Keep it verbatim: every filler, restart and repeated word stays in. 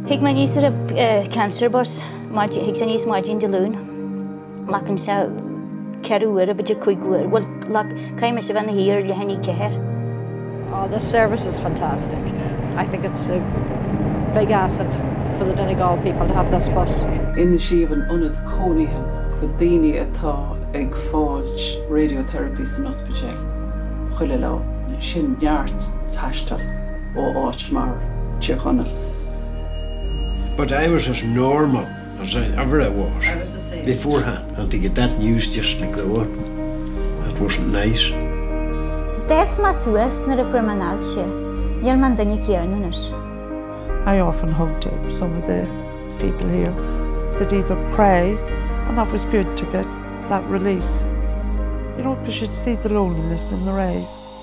Hig man is a cancer bus, hig san is margin de loon. Lacan sa keru a bit of quick word. Well, like came as van here, Lehani Keher. Oh, the service is fantastic. I think it's a big asset for the Donegal people to have this bus. Inis Aoibhinn unad cónaithe go daoine atá ag fáilt radiotherapy san ospidéal. Chuile le sin neart taistil ó áit mar tíochana. But I was as normal as I ever I was. I was the same. Beforehand, and to get that news just like the one, that wasn't nice. Des ma suas na a hAilse. Yel man dani kiernanis. I often hug to some of the people here. They'd either cry, and that was good to get that release. You know, because you'd see the loneliness in their eyes.